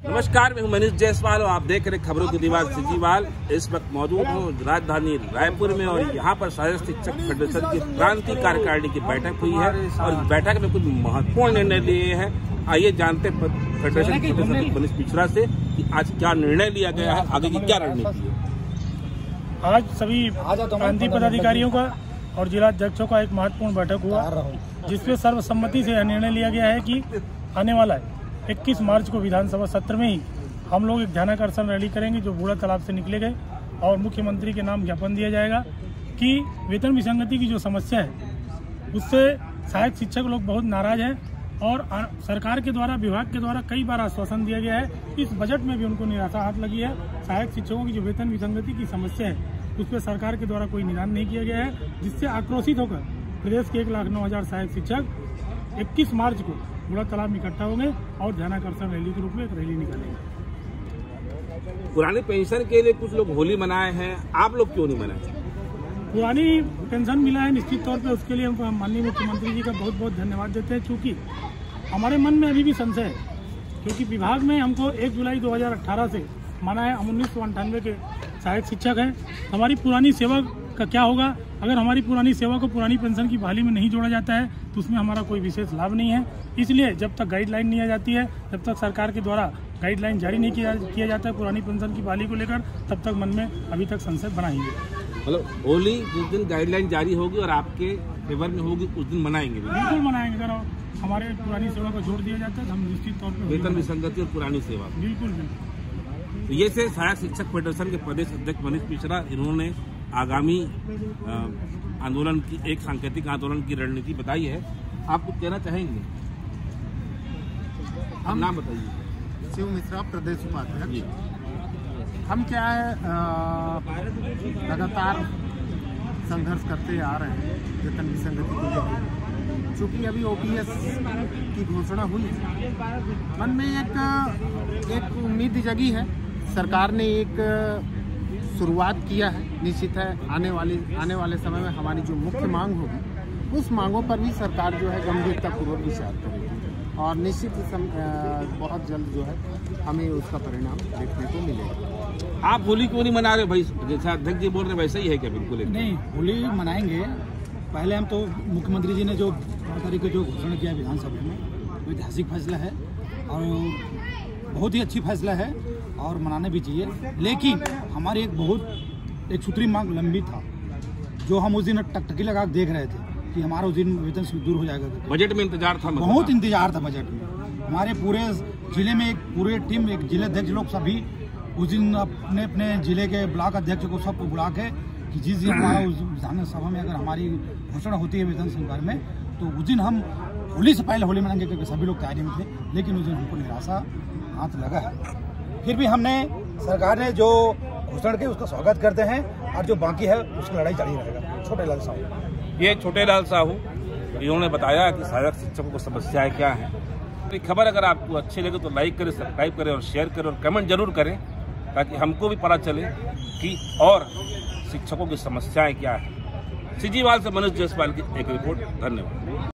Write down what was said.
नमस्कार, मैं हूं मनीष जायसवाल और आप देख रहे खबरों की दीवार सिजीवाल। इस वक्त मौजूद हूं राजधानी रायपुर में और यहां पर सहायक शिक्षक फेडरेशन की क्रांति कार्यकारिणी की बैठक हुई है और बैठक में कुछ महत्वपूर्ण निर्णय लिए हैं। आइए जानते फेडरेशन के सदस्य मनीष पिछड़ा से कि आज क्या निर्णय लिया गया है, आगे की क्या रणनीति है। आज सभी क्रांति पदाधिकारियों का और जिला अध्यक्षों का एक महत्वपूर्ण बैठक हुआ, जिसमें सर्वसम्मति से यह निर्णय लिया गया है कि आने वाला 21 मार्च को विधानसभा सत्र में ही हम लोग एक ध्यानाकर्षण रैली करेंगे जो बूढ़ा तालाब से निकले गए और मुख्यमंत्री के नाम ज्ञापन दिया जाएगा कि वेतन विसंगति की जो समस्या है उससे सहायक शिक्षक लोग बहुत नाराज हैं और सरकार के द्वारा, विभाग के द्वारा कई बार आश्वासन दिया गया है। इस बजट में भी उनको निराशा हाथ लगी है। सहायक शिक्षकों की जो वेतन विसंगति की समस्या है उस पर सरकार के द्वारा कोई निदान नहीं किया गया है, जिससे आक्रोशित होकर प्रदेश के 1,09,000 सहायक शिक्षक 21 मार्च को बूढ़ा तालाब में इकट्ठा होंगे और ध्यानाकर्षण रैली के रूप में एक रैली निकालेंगे। पुरानी पेंशन के लिए कुछ लोग होली मनाए हैं, आप लोग क्यों नहीं मनाए? पुरानी पेंशन मिला है निश्चित तौर पे, उसके लिए हम माननीय मुख्यमंत्री जी का बहुत बहुत धन्यवाद देते हैं, क्योंकि हमारे मन में अभी भी संशय है, क्योंकि विभाग में हमको 1 जुलाई 2018 से माना है हम 1998 के सहायक शिक्षक हैं। हमारी पुरानी सेवा का क्या होगा अगर हमारी पुरानी सेवा को पुरानी पेंशन की बहाली में नहीं जोड़ा जाता है तो उसमें हमारा कोई विशेष लाभ नहीं है। इसलिए जब तक गाइडलाइन नहीं आ जाती है, जब तक सरकार के द्वारा गाइडलाइन जारी नहीं किया जाता है पुरानी पेंशन की बहाली को लेकर, तब तक मन में अभी तक संशय बना ही है। मतलब होली जिस दिन गाइडलाइन जारी होगी और आपके फेवर में होगी उस दिन मनाएंगे? बिल्कुल मनाएंगे। अगर हमारे पुरानी सेवा को जोड़ दिया जाता है तो हम निश्चित तौर पर वेतन विसंगति और पुरानी सेवा बिल्कुल। ये से सहायक शिक्षक फेडरेशन के प्रदेश अध्यक्ष मनीष पिछड़ा, इन्होंने आगामी आंदोलन की एक सांकेतिक आंदोलन की रणनीति बताई है। आप कुछ कहना चाहेंगे? हम नाम बताइए। शिव मिश्रा, प्रदेश उपाध्यक्ष। हम क्या है लगातार संघर्ष करते आ रहे हैं वेतन विसंगति को लेकर। चूँकि अभी ओपीएस की घोषणा हुई, मन में एक उम्मीद जगी है। सरकार ने एक शुरुआत किया है। निश्चित है आने वाले समय में हमारी जो मुख्य मांग होगी उस मांगों पर भी सरकार जो है गंभीरतापूर्वक विचार करेगी और निश्चित बहुत जल्द जो है हमें उसका परिणाम देखने को मिलेगा। आप होली क्यों नहीं मना रहे भाई? जैसा अध्यक्ष जी बोल रहे वैसा ही है क्या? बिल्कुल नहीं, होली मनाएंगे। पहले हम तो मुख्यमंत्री जी ने जो 12 तारीख को जो घोषणा किया विधानसभा में, वो ऐतिहासिक फैसला है और बहुत ही अच्छी फैसला है और मनाना भी चाहिए। लेकिन हमारी एक सूत्री मांग लंबी था जो हम उस दिन टकटकी लगा देख रहे थे कि हमारा उस दिन वेतन से दूर हो जाएगा। बजट में इंतजार था, बहुत इंतजार था बजट में। हमारे पूरे जिले में एक पूरे टीम, एक जिले अध्यक्ष लोग सभी उस दिन अपने जिले के ब्लॉक अध्यक्ष को सबको बुला के कि जिस दिन हमारा उस विधानसभा में अगर हमारी घोषणा होती है वेतन संस्कार में तो उस दिन हम होली से पहले होली मनाएंगे, क्योंकि सभी लोग तैयारी में थे। लेकिन उस दिन हमको निराशा हाथ लगा है। फिर भी हमने सरकार ने जो घोषणा की उसका स्वागत करते हैं और जो बाकी है उसकी लड़ाई जारी रहेगा। छोटे लाल साहू, ये छोटे लाल साहू, इन्होंने बताया कि सहायक शिक्षकों को समस्याएं क्या है। ये खबर अगर आपको अच्छी लगे तो लाइक करें, सब्सक्राइब करें और शेयर करें और कमेंट जरूर करें ताकि हमको भी पता चले कि और शिक्षकों की समस्याएं क्या है। सिजीवाल से मनीष जायसवाल की एक रिपोर्ट। धन्यवाद।